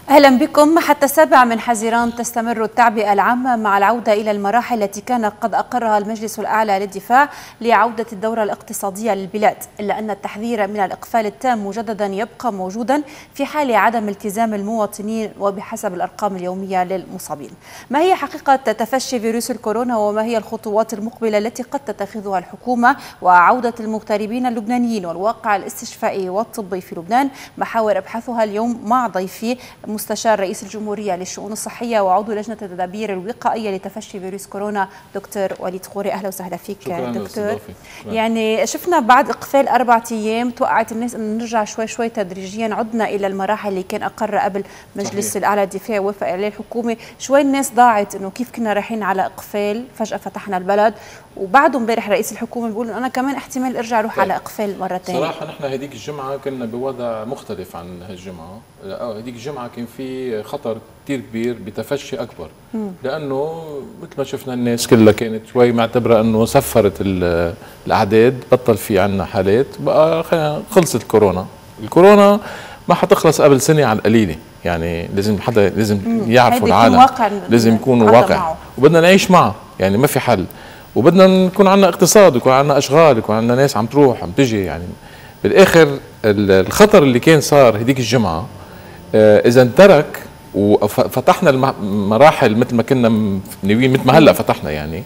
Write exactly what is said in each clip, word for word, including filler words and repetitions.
أهلا بكم. حتى السابع من حزيران تستمر التعبئة العامة مع العودة إلى المراحل التي كان قد أقرها المجلس الأعلى للدفاع لعودة الدورة الاقتصادية للبلاد، إلا أن التحذير من الإقفال التام مجددا يبقى موجودا في حال عدم التزام المواطنين وبحسب الأرقام اليومية للمصابين. ما هي حقيقة تفشي فيروس الكورونا وما هي الخطوات المقبلة التي قد تتخذها الحكومة وعودة المغتربين اللبنانيين والواقع الاستشفائي والطبي في لبنان؟ محاور أبحثها اليوم مع ضيفي مستشار رئيس الجمهورية للشؤون الصحية وعضو لجنة التدابير الوقائية لتفشي فيروس كورونا دكتور وليد خوري. أهلا وسهلا فيك دكتور. يعني شفنا بعد إقفال أربعة أيام توقعت الناس أن نرجع شوي شوي تدريجيا، عدنا إلى المراحل اللي كان أقر قبل مجلس صحيح. الأعلى للدفاع ووافق عليه الحكومة. شوي الناس ضاعت إنه كيف كنا رايحين على إقفال فجأة فتحنا البلد، وبعده امبارح رئيس الحكومة بيقول أنا كمان احتمال أرجع أروح طيب. على إقفال مرة ثانية. صراحة نحن هذيك الجمعة كنا بوضع مختلف عن هالجمعة. هذيك الجمعة كان في خطر كثير كبير بتفشي أكبر، مم. لأنه مثل ما شفنا الناس كلها كانت شوي معتبرة أنه سفرت الأعداد، بطل في عنا حالات، بقى خلصت الكورونا. الكورونا ما حتخلص قبل سنة على القليلة، يعني لازم حدا لازم يعرفوا العالم، لازم يكون واقع معه. وبدنا نعيش معه، يعني ما في حل، وبدنا نكون عندنا اقتصاد، يكون عندنا اشغال، يكون عندنا ناس عم تروح عم تجي. يعني بالاخر الخطر اللي كان صار هديك الجمعه اذا انترك وفتحنا المراحل مثل ما كنا ناويين، مثل ما هلا فتحنا يعني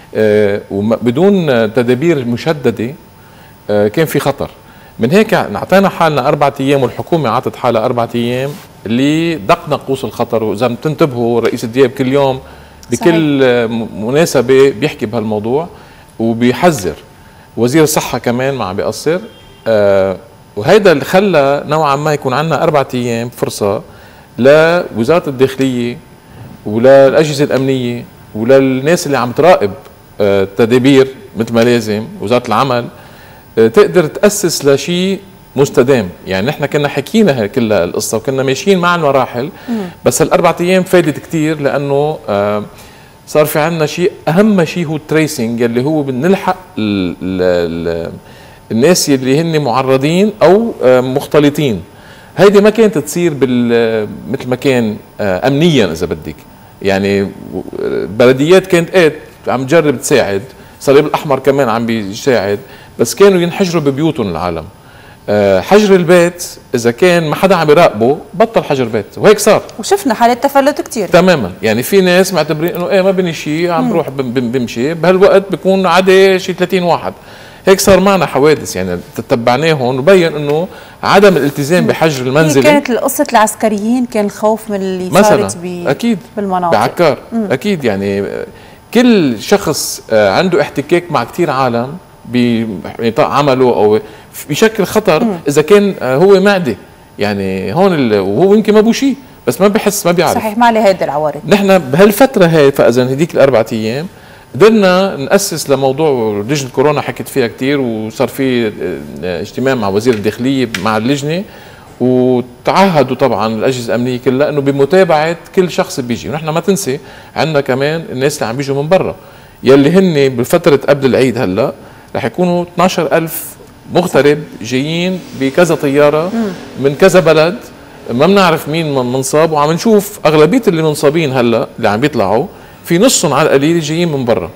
وبدون تدابير مشدده، كان في خطر. من هيك اعطينا حالنا اربع ايام، والحكومه عطت حالها اربع ايام اللي دق ناقوس الخطر. واذا بتنتبهوا رئيس الدياب كل يوم بكل صحيح. مناسبة بيحكي بهالموضوع وبيحذر. وزير الصحة كمان ما عم بيقصر، آه وهيدا اللي خلى نوعا ما يكون عندنا أربعة أيام فرصة لوزارة الداخلية وللأجهزة الأمنية وللناس اللي عم تراقب آه تدابير مثل ما لازم، وزارة العمل آه تقدر تأسس لشيء مستدام. يعني نحن كنا حكينا كل القصه وكنا ماشيين مع المراحل، بس الاربع ايام فادت كثير، لانه آه صار في عندنا شيء اهم شيء هو التريسنج، اللي هو بنلحق ال ال الناس اللي هن معرضين او آه مختلطين. هيدي ما كانت تصير بال مثل ما كان آه امنيا اذا بدك. يعني البلديات كانت ايه عم تجرب تساعد، الصليب الاحمر كمان عم بيساعد، بس كانوا ينحجروا ببيوتهم العالم. حجر البيت اذا كان ما حدا عم يراقبه بطل حجر بيت، وهيك صار. وشفنا حالات تفلت كثير تماما. يعني في ناس معتبرين انه ايه ما بني شيء، عم بروح بمشي، بهالوقت بيكون عادي شيء ثلاثين واحد. هيك صار معنا حوادث، يعني تتبعناهم وبين انه عدم الالتزام بحجر المنزلي. كانت القصه العسكريين كان الخوف من اللي صارت اكيد بالمناطق بعكار. مم. اكيد يعني كل شخص عنده احتكاك مع كثير عالم بنطاق عمله او بشكل خطر. مم. اذا كان هو معدي، يعني هون وهو يمكن ما بو شيء بس ما بحس ما بيعرف. صحيح، ما عليه هيدي العوارض. نحن بهالفتره هي فاذا هديك الاربع ايام قدرنا ناسس لموضوع لجنه كورونا، حكيت فيها كثير، وصار في اجتماع مع وزير الداخليه مع اللجنه، وتعهدوا طبعا الاجهزه الامنيه كلها انه بمتابعه كل شخص بيجي. ونحن ما تنسي عندنا كمان الناس اللي عم بيجوا من برا، يلي هن بفتره قبل العيد هلا رح يكونوا اثنعش ألف مغترب جايين بكذا طياره من كذا بلد، ما بنعرف مين منصاب، وعم نشوف اغلبيه اللي منصابين هلا اللي عم بيطلعوا في نصهم على القليل جايين من برا.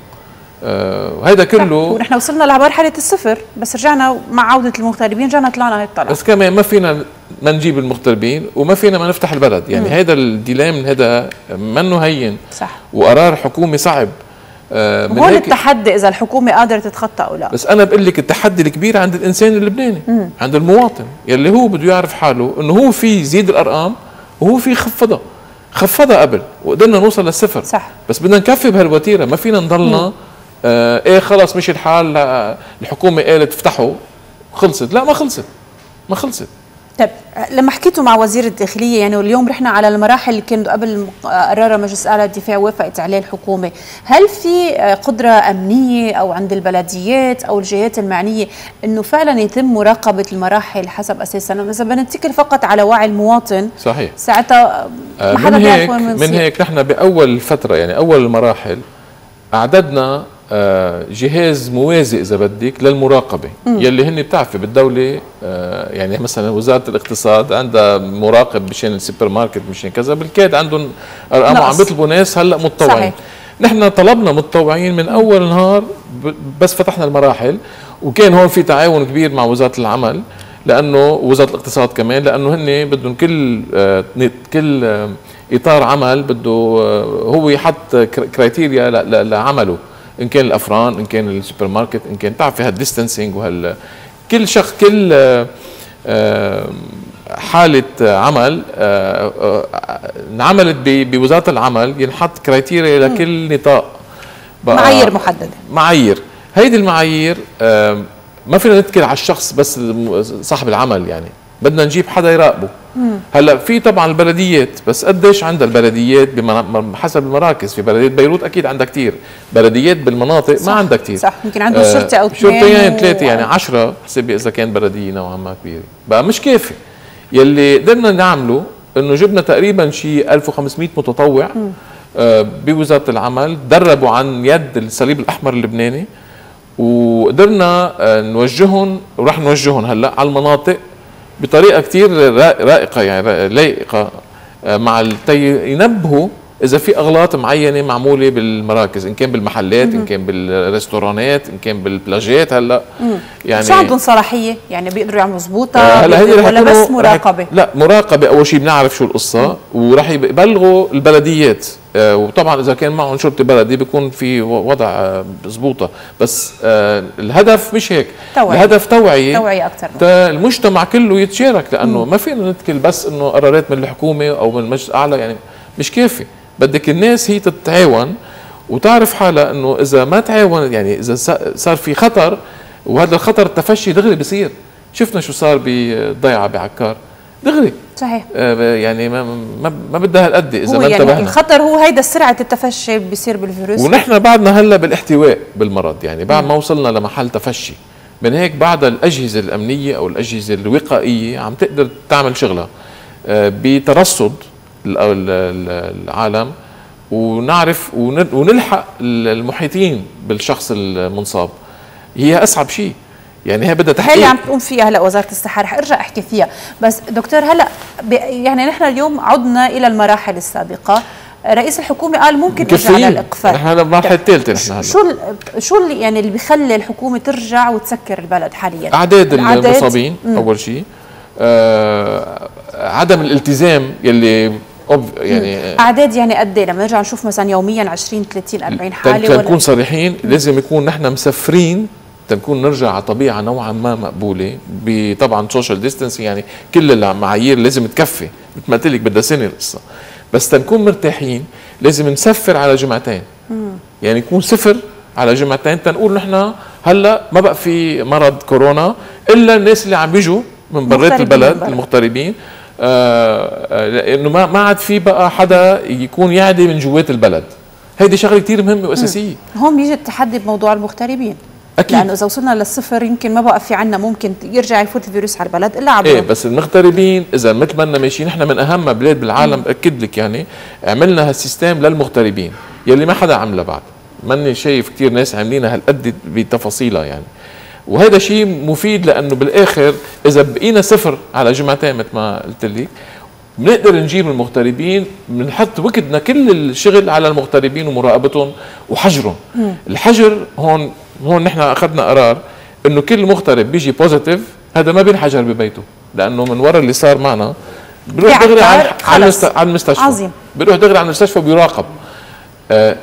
وهذا آه كله ونحن وصلنا لمرحله الصفر، بس رجعنا مع عوده المغتربين رجعنا طلعنا هيك طلع. بس كمان ما فينا ما نجيب المغتربين وما فينا ما نفتح البلد، يعني هذا الديلام هذا منه هين. صح. وقرار حكومي صعب. آه هون التحدي اذا الحكومه قادره تتخطى او لا. بس انا بقول لك التحدي الكبير عند الانسان اللبناني، مم. عند المواطن يلي هو بده يعرف حاله انه هو في يزيد الارقام وهو في يخفضها. خفضها قبل وقدرنا نوصل للصفر. صح. بس بدنا نكفي بهالوتيره، ما فينا نضلنا آه ايه خلص مشي الحال، الحكومه قالت افتحوا خلصت. لا، ما خلصت ما خلصت. طيب لما حكيتوا مع وزير الداخليه، يعني واليوم رحنا على المراحل اللي كانت قبل قرارها مجلس اعلى الدفاع وافقت عليه الحكومه، هل في قدره امنيه او عند البلديات او الجهات المعنيه انه فعلا يتم مراقبه المراحل حسب اساس؟ انا اذا بنتكل فقط على وعي المواطن صحيح ساعتها ما حدا بيعرف وين من هيك نحن باول فتره، يعني اول المراحل اعددنا جهاز موازي اذا بدك للمراقبه، م. يلي هن بتعرفي بالدوله يعني مثلا وزاره الاقتصاد عندها مراقب مشان السوبر ماركت مشان كذا، بالكاد عندهم ارقام عم بيطلبوا ناس هلا متطوعين. نحن طلبنا متطوعين من اول نهار بس فتحنا المراحل، وكان هون في تعاون كبير مع وزاره العمل لانه وزاره الاقتصاد كمان، لانه هن بدهم كل كل اطار عمل بده هو يحط كرايتيريا لعمله، ان كان الافران، ان كان السوبر ماركت، ان كان بتعرفي هالديستنسينج وهال كل شخص كل حاله عمل انعملت بوزاره العمل ينحط كرايتيريا لكل نطاق، معايير محدده. معايير، هيدي المعايير ما فينا نتكل على الشخص بس صاحب العمل، يعني بدنا نجيب حدا يراقبه. مم. هلا في طبعا البلديات، بس قديش عندها البلديات بحسب المراكز؟ في بلديه بيروت اكيد عندها كثير، بلديات بالمناطق ما عندها كثير، صح، يمكن عنده آه شرطه او اثنين شرطتين ثلاثه، يعني عشرة حسب اذا كان بلديه نوعا ما كبيره، بقى مش كافي. يلي قدرنا نعمله انه جبنا تقريبا شيء ألف وخمسمئة متطوع آه بوزاره العمل، دربوا عن يد الصليب الاحمر اللبناني، وقدرنا آه نوجههم ورح نوجههم هلا على المناطق بطريقه كثير رائقه، يعني لايقه مع التي ينبهوا اذا في اغلاط معينه معموله بالمراكز، ان كان بالمحلات، ان كان بالريستورانات، ان كان بالبلاجات. هلا يعني شو عندهم صلاحيه؟ يعني بيقدروا يعملوا ظبوطه ولا بس مراقبه؟ لا مراقبه اول شيء، بنعرف شو القصه وراح يبلغوا البلديات، وطبعا اذا كان معهم شرطه بلدي بيكون في وضع مضبوطه، بس الهدف مش هيك، توعية. الهدف توعيه توعيه اكثر، المجتمع كله يتشارك، لانه مم. ما فينا نتكل بس انه قرارات من الحكومه او من المجلس الاعلى، يعني مش كافي، بدك الناس هي تتعاون وتعرف حالها انه اذا ما تعاون، يعني اذا صار في خطر، وهذا الخطر التفشي دغري بصير. شفنا شو صار بالضيعه بعكار دغري، صحيح، آه يعني ما ما, ما بدها هالقد اذا ما انتبهنا. يعني الخطر هو هيدا سرعه التفشي بيصير بالفيروس، ونحن بعدنا هلا بالاحتواء بالمرض، يعني بعد ما وصلنا لمحل تفشي، من هيك بعد الاجهزه الامنيه او الاجهزه الوقائيه عم تقدر تعمل شغلها آه بترصد العالم، ونعرف ونلحق المحيطين بالشخص المنصاب. هي اصعب شيء، يعني هي بدها تحقيق، هي اللي عم تقوم فيها هلا وزاره الصحه، رح ارجع احكي فيها. بس دكتور هلا يعني نحن اليوم عدنا الى المراحل السابقه، رئيس الحكومه قال ممكن نرجع للاقفال، نحن هلا بالمرحله الثالثه. نحن هلا شو شو اللي يعني اللي بيخلي الحكومه ترجع وتسكر البلد حاليا؟ اعداد المصابين اول شيء، آه عدم الالتزام يلي يعني اعداد، يعني قد ايه لما نرجع نشوف مثلا يوميا عشرين ثلاثين أربعين حاله؟ تنكون صريحين، لازم يكون نحن مسفرين تنكون نرجع على طبيعه نوعا ما مقبوله، بطبعا سوشيال ديستانس، يعني كل المعايير لازم تكفي، مثل ما قلت لك بدها سنه القصه، بس تنكون مرتاحين لازم نسفر على جمعتين، مم. يعني يكون صفر على جمعتين، تنقول نحن هلا ما بقى في مرض كورونا الا الناس اللي عم بيجوا من برات البلد المغتربين، آه انه ما ما عاد في بقى حدا يكون يعدي من جوات البلد. هيدي شغله كثير مهمه واساسيه. هون بيجي التحدي بموضوع المغتربين، اكيد، لانه اذا وصلنا للصفر يمكن ما بقى في عنا، ممكن يرجع يفوت الفيروس على البلد الا عبر ايه. بس المغتربين اذا مثل ما بدنا ماشيين، نحن من اهم بلاد بالعالم، باكد لك، يعني عملنا هالسيستم للمغتربين يلي ما حدا عمله بعد، ماني شايف كثير ناس عاملينها هالقد بتفاصيلها يعني، وهذا شيء مفيد، لانه بالاخر اذا بقينا صفر على جمعتين مثل ما قلت لك، بنقدر نجيب المغتربين، بنحط وقتنا كل الشغل على المغتربين ومراقبتهم وحجرهم. مم. الحجر هون هون نحن اخذنا قرار انه كل مغترب بيجي بوزيتيف هذا ما بينحجر ببيته، لانه من وراء اللي صار معنا بيروح دغري على على المستشفى، عظيم، بيروح دغري على المستشفى وبيراقب. آه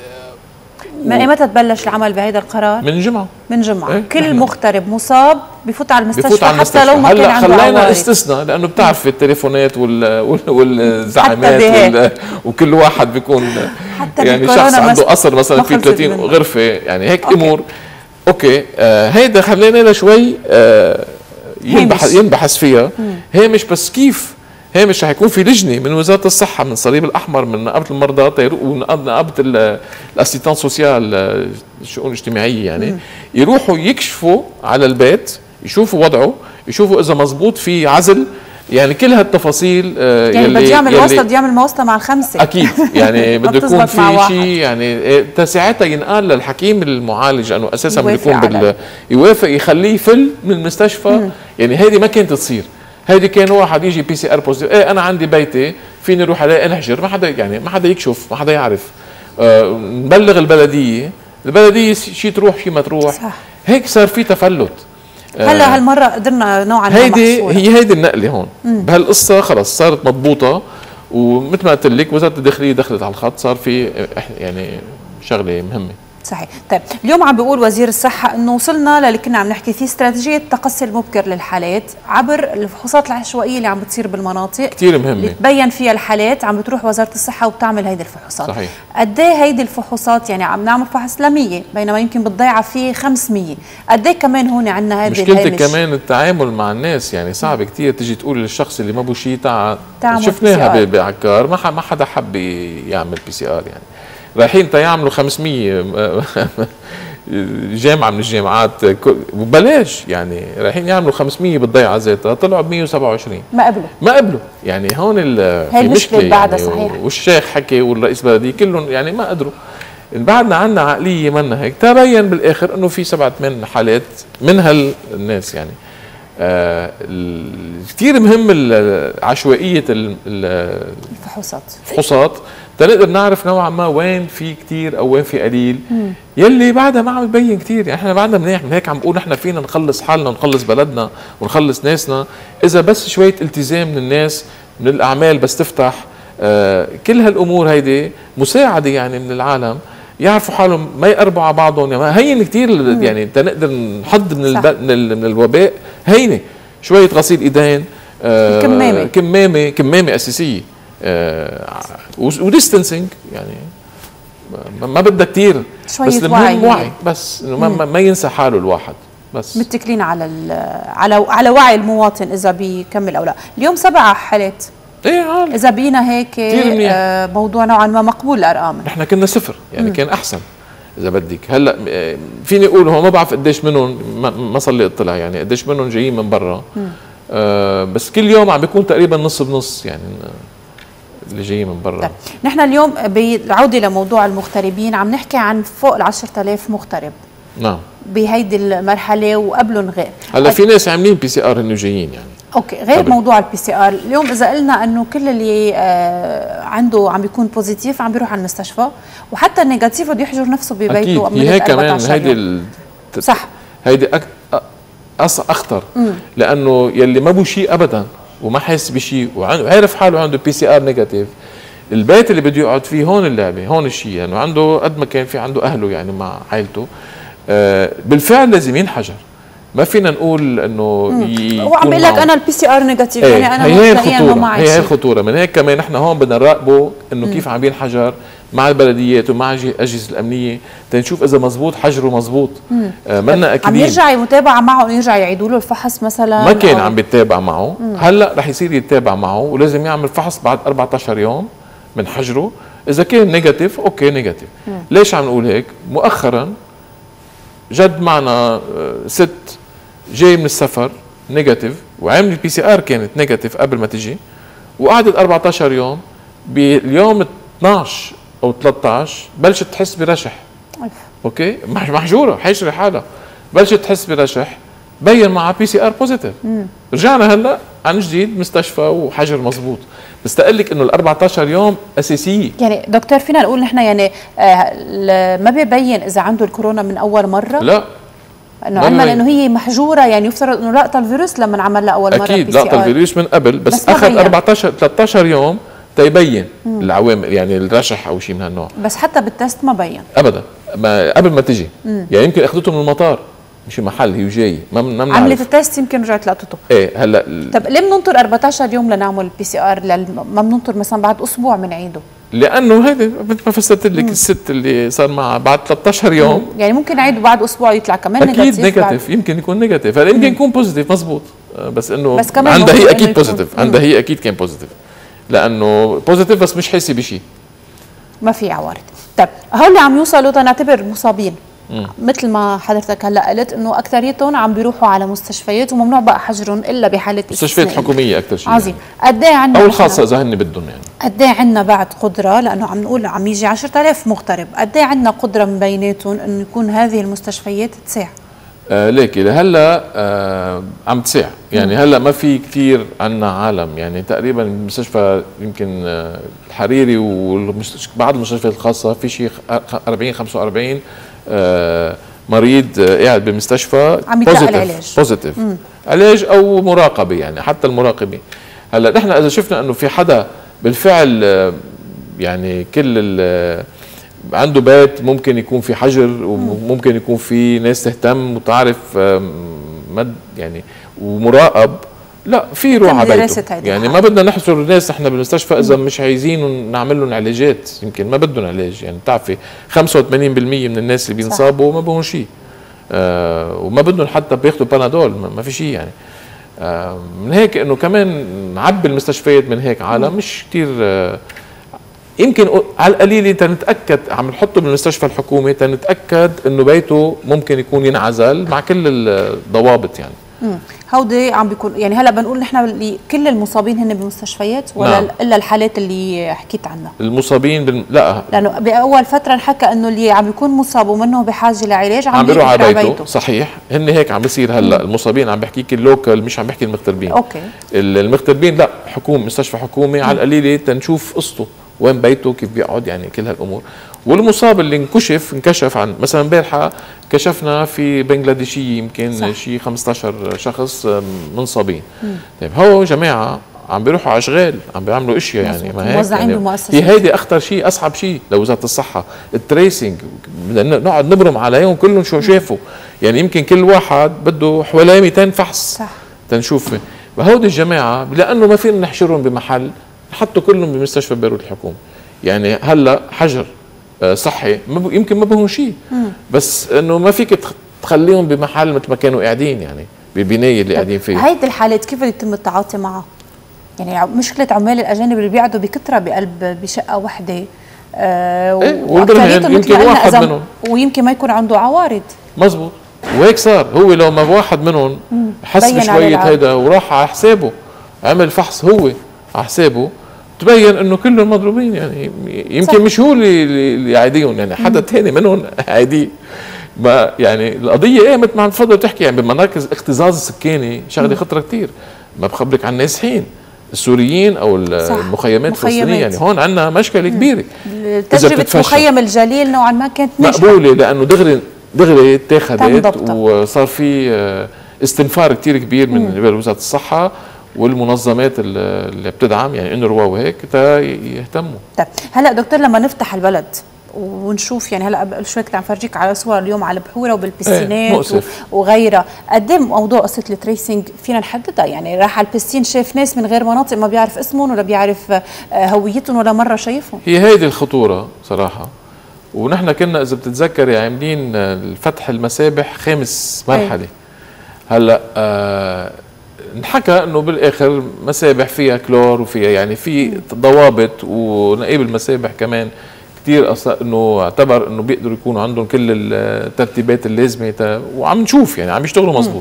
من متى تبلش العمل بهيدا القرار؟ من جمعة من جمعة إيه؟ كل مغترب مصاب بفوت على المستشفى، بفوت على المستشفى. حتى لو ما كان عنده هلا خلينا استثناء، لانه بتعرف التليفونات وال والزعامات وال... وكل واحد بيكون يعني شخص عنده قصر مثلا في ثلاثين غرفة، يعني هيك أوكي. امور اوكي. آه هيدا خلينا لها شوي آه ينبحث ينبحث فيها. مم. هي مش بس كيف، هي مش رح يكون في لجنه من وزاره الصحه، من الصليب الاحمر، من نقابه المرضى ونقابه الاسيستان سوسيال، الشؤون الاجتماعيه، يعني مم. يروحوا يكشفوا على البيت، يشوفوا وضعه، يشوفوا اذا مزبوط في عزل يعني كل هالتفاصيل آه يعني بده يعمل وصله بده يعمل موصله مع الخمسه اكيد يعني بده يكون في شيء يعني ساعتها ينقال للحكيم المعالج انه اساسا بده يكون بال يوافق يخليه يفل من المستشفى. مم. يعني هيدي ما كانت تصير، هيدي كان واحد يجي بي سي ار بوزيتيف، ايه انا عندي بيتي فيني اروح عليه انحجر، ما حدا يعني ما حدا يكشف، ما حدا يعرف، آه نبلغ البلديه، البلديه شي تروح شي ما تروح. صح. هيك صار في تفلت. هلا هالمره قدرنا نوعا ما هيدي هي هيدي النقله هون. مم. بهالقصه خلص صارت مضبوطه، ومثل ما قلت لك وزاره الداخليه دخلت على الخط، صار في يعني شغله مهمه. صحيح. طيب اليوم عم بيقول وزير الصحه انه وصلنا للي كنا عم نحكي فيه، استراتيجيه التقصي المبكر للحالات عبر الفحوصات العشوائيه اللي عم بتصير بالمناطق كثير مهمه اللي تبين فيها الحالات، عم بتروح وزاره الصحه وبتعمل هيدي الفحوصات. صحيح. قد ايه هيدي الفحوصات؟ يعني عم نعمل فحص ل مية بينما يمكن بالضيعه فيه خمسمية، قد ايه كمان هون عندنا هيدي مشكلتك كمان التعامل مع الناس، يعني صعب كثير تجي تقول للشخص اللي ما بو شيء تعال، شفناها بعكار ما ما حدا حب يعمل بي سي ار، يعني رايحين تيعملوا خمسمية جامعه من الجامعات ببلاش، يعني رايحين يعملوا خمسمية بالضيعه ذاتها، طلعوا ب مية وسبعة وعشرين ما قبلوا ما قبلوا يعني هون هي المشكله بعدها. يعني صحيح. والشيخ حكي والرئيس بلديه كلهم يعني ما قدروا. بعدنا عندنا عقليه منا هيك، تبين بالاخر انه في سبعة ثمان حالات من هالناس. يعني آه كثير مهم عشوائيه الفحوصات الفحوصات تنقدر نعرف نوعا ما وين في كثير او وين في قليل. مم. يلي بعدها ما عم تبين كثير، يعني احنا بعدنا منيح، من هيك عم بقول نحن فينا نخلص حالنا ونخلص بلدنا ونخلص ناسنا اذا بس شويه التزام من الناس، من الاعمال بس تفتح. آه كل هالامور هيدي مساعده يعني من العالم يعرفوا حالهم ما يقربوا على بعضهم. يعني هين كثير يعني تنقدر نحد من من الوباء، هينه شويه غسيل ايدين، آه كمامه كمامه كمامه اساسيه، آه وديستنسنج، يعني ما بدها كثير، بس المهم وعي، بس انه ما, ما ينسى حاله الواحد. بس متكلين على على على وعي المواطن اذا بيكمل او لا. اليوم سبع حالات، ايه عالي. اذا بقينا هيك آه موضوع نوعا ما مقبول الارقام. نحن كنا صفر، يعني مم. كان احسن اذا بدك. هلا فيني اقول هو ما بعرف قديش منهم ما صار لي اطلاع، يعني قديش منهم جايين من برا، آه بس كل يوم عم بيكون تقريبا نص بنص يعني اللي جايين من برا. نحن اليوم بالعوده لموضوع المغتربين عم نحكي عن فوق ال عشرة آلاف مغترب. نعم. بهيدي المرحله وقبلهم غير. هلا في ناس عاملين بي سي ار انه جايين يعني. اوكي، غير قبل. موضوع البي سي ار اليوم اذا قلنا انه كل اللي آه عنده عم بيكون بوزيتيف عم بيروح على المستشفى، وحتى النيجاتيف بده يحجر نفسه ببيته قبل هيك كمان. هيدي ال... صح، هيدي أك... أص... اخطر. مم. لانه يلي ما بو شيء ابدا وما حاسس بشيء وعارف حاله عنده بي سي ار نيجاتيف، البيت اللي بده يقعد فيه هون اللعبه، هون الشيء، يعني عنده قد ما كان في عنده اهله يعني مع عائلته، آه بالفعل لازم ينحجر. ما فينا نقول انه هو عم بيقول لك انا البي سي ار نيجاتيف، ايه يعني انا هي الخطوره، هي هي الخطوره. من هيك كمان نحن هون بدنا نراقبه انه كيف عم ينحجر مع البلديات ومع الاجهزه الامنيه تنشوف اذا مزبوط حجره مزبوط. آه منا اكيدين عم يرجع متابعه معه، يرجع يعيدوا له الفحص مثلا. ما كان عم بيتابع معه، مم. هلا رح يصير يتابع معه ولازم يعمل فحص بعد أربعة عشر يوم من حجره. اذا كان نيجاتيف اوكي نيجاتيف. مم. ليش عم نقول هيك؟ مؤخرا جد معنا ست جاي من السفر نيجاتيف وعامل البي سي ار كانت نيجاتيف قبل ما تجي، وقعدت أربعة عشر يوم، باليوم اثنعش او ثلاثة عشر بلشت تحس برشح. أوف. اوكي، محجوره حيشري حالها، بلشت تحس برشح، بين معها بي سي ار بوزيتيف. رجعنا هلا عن جديد مستشفى وحجر مزبوط. بس تقلك انه ال أربعة عشر يوم اساسيه. يعني دكتور فينا نقول نحن يعني آه ما بيبين اذا عنده الكورونا من اول مره؟ لا، انه علما انه هي محجوره، يعني يفترض انه لقطه الفيروس لما انعمل لها اول مره اكيد لقطه الفيروس من قبل، بس, بس اخذ أربعة عشر ثلاثة عشر يوم تيبين مم. العوامل، يعني الرشح او شيء من هالنوع. بس حتى بالتست ما بين ابدا، ما قبل ما تجي. مم. يعني يمكن اخذته من المطار مش محل، هي وجاي ما ما عملت التست يمكن رجعت لقطته. ايه هلا طب ليه بننطر أربعة عشر يوم لنعمل بي سي ار؟ ما بننطر مثلا بعد اسبوع بنعيده؟ لانه هيدي مثل ما فسرت لك الست اللي صار معها بعد ثلاثة عشر يوم. مم. يعني ممكن نعيده بعد اسبوع يطلع كمان اكيد نيجاتيف, نيجاتيف. يمكن يكون نيجاتيف، هلا يمكن يكون بوزيتيف مزبوط، بس انه بس كمان عندها هي اكيد بوزيتيف، عندها هي اكيد كان بوزيتيف، لانه بوزيتيف بس مش حاسه بشيء، ما في عوارض. طيب هول اللي عم يوصلوا تنعتبر مصابين، مثل ما حضرتك هلا قلت انه اكثريتهم عم بيروحوا على مستشفيات وممنوع بقى حجرهم الا بحاله مستشفيات حكوميه اكثر شيء. عظيم. قد ايه عندنا او الخاصه اذا هن بدهم يعني قد ايه عندنا بعد قدره، لانه عم نقول عم يجي عشرة آلاف مغترب، قد ايه عندنا قدره من بيناتهم انه يكون هذه المستشفيات تساع؟ آه ليكي لهلا آه عم تساع يعني. مم. هلا ما في كثير عندنا عالم يعني، تقريبا المستشفى يمكن آه الحريري وبعض المستشفيات الخاصه في شيء أربعين خمسة وأربعين آه مريض آه قاعد بالمستشفى عم يتلقى العلاج بوزيتيف علاج او مراقبه يعني. حتى المراقبه هلا نحن اذا شفنا انه في حدا بالفعل آه يعني كل عنده بيت ممكن يكون في حجر وممكن يكون في ناس تهتم وتعرف مد يعني ومراقب، لا في يروح على بيته يعني. ما بدنا نحصر الناس احنا بالمستشفى اذا مش عايزين نعمل لهم علاجات، يمكن ما بدهم علاج يعني. بتعرفي خمسة وثمانين بالمئة من الناس اللي بينصابوا ما بهم شيء آه وما بدهم حتى بياخذوا بنادول، ما في شيء يعني. آه من هيك انه كمان نعبي المستشفيات من هيك عالم مش كثير آه يمكن على القليله تنتاكد عم نحطه بالمستشفى الحكومي تنتاكد انه بيته ممكن يكون ينعزل مع كل الضوابط يعني. امم هودي عم بيكون يعني هلا بنقول نحن كل المصابين هن بالمستشفيات ولا نعم. الا الحالات اللي حكيت عنها المصابين بال... لا لانه باول فتره انحكى انه اللي عم بيكون مصاب ومنه بحاجه لعلاج عم, عم بيروح على بيته. بيته صحيح هن هيك عم بيصير هلا. مم. المصابين عم بحكيك اللوكال مش عم بحكي المغتربين. اوكي المغتربين لا حكومه مستشفى حكومي. مم. على القليله تنشوف قصته وين بيته كيف بيقعد يعني كل هالامور. والمصاب اللي انكشف انكشف عن مثلا امبارحه كشفنا في بنغلاديشيه يمكن شيء خمسة عشر شخص منصابين. طيب هو جماعه عم بيروحوا على اشغال عم بيعملوا اشياء يعني ما هيك موزعين يعني. بمؤسسات. هي هيدي اخطر شيء اصعب شيء لوزاره الصحه التريسنج. بدنا نقعد نبرم عليهم كلهم شو شافوا يعني. يمكن كل واحد بده حوالي مئتين فحص صح تنشوف. وهودي الجماعه لانه ما فينا نحشرهم بمحل نحطوا كلهم بمستشفى بيروت الحكومي يعني. هلا حجر صحي يمكن ما بهم شيء بس انه ما فيك تخليهم بمحل مثل ما كانوا قاعدين يعني بالبنايه اللي قاعدين فيها. هيدي الحالات كيف يتم التعاطي معها؟ يعني مشكله عمال الاجانب اللي بيقعدوا بكثره بقلب بشقه وحده آه ايه واكثريتهم يمكن واحد منهم ويمكن ما يكون عنده عوارض. مزبوط وهيك صار. هو لو ما واحد منهم حس بشويه هيدا وراح على حسابه عمل فحص هو على حسابه تبين انه كلهم مضروبين يعني. يمكن صح. مش هو اللي اللي يعاديهم يعني حدا ثاني منهم عادي. ما يعني القضيه ايه مثل ما عم تفضل تحكي يعني بمراكز اكتظاظ السكاني شغله خطره كثير. ما بخبرك عن النازحين السوريين او المخيمات الفلسطينيه يعني. هون عندنا مشكله كبيره. تجربه مخيم الجليل نوعا ما كانت مقبوله لانه دغري دغري اتاخذت وصار في استنفار كثير كبير من قبل وزاره الصحه والمنظمات اللي بتدعم يعني انروا وهيك تا يهتموا. طيب هلا دكتور لما نفتح البلد ونشوف يعني هلا قبل شوي كنت عم فرجيك على صور اليوم على البحوره وبالبسينات ايه وغيرها، قد ايه موضوع قصه التريسنج فينا نحددها يعني؟ راح على البسين شاف ناس من غير مناطق ما بيعرف اسمهم ولا بيعرف هويتهم ولا مره شايفهم. هي هيدي الخطوره صراحه. ونحن كنا اذا بتتذكري عاملين الفتح المسابح خامس مرحله. ايه. هلا آه انحكى انه بالاخر مسابح فيها كلور وفيها يعني في ضوابط. ونقيب المسابح كمان كثير انه اعتبر انه بيقدروا يكونوا عندهم كل الترتيبات اللازمه وعم نشوف يعني عم يشتغلوا مزبوط.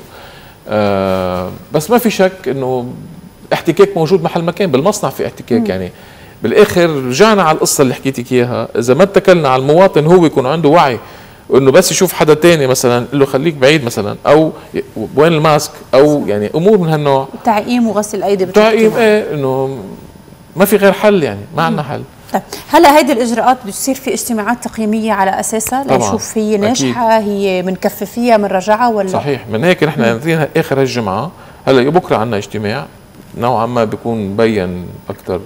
آه بس ما في شك انه احتكاك موجود محل مكان بالمصنع في احتكاك. مم. يعني بالاخر رجعنا على القصه اللي حكيتك اياها. اذا ما اتكلنا على المواطن هو يكون عنده وعي انه بس يشوف حدا تاني مثلا قال له خليك بعيد مثلا او وين الماسك او يعني امور من هالنوع. تعقيم وغسل الايدي. تعقيم ايه انه ما في غير حل يعني ما عندنا حل. طيب هلا هيدي الاجراءات بتصير في اجتماعات تقييميه على اساسها لنشوف هي ناجحه هي بنكفي فيها بنرجعها ولا؟ صحيح. من هيك نحن نعطيها اخر هالجمعه. هلا بكره عندنا اجتماع نوعا ما بيكون مبين اكثر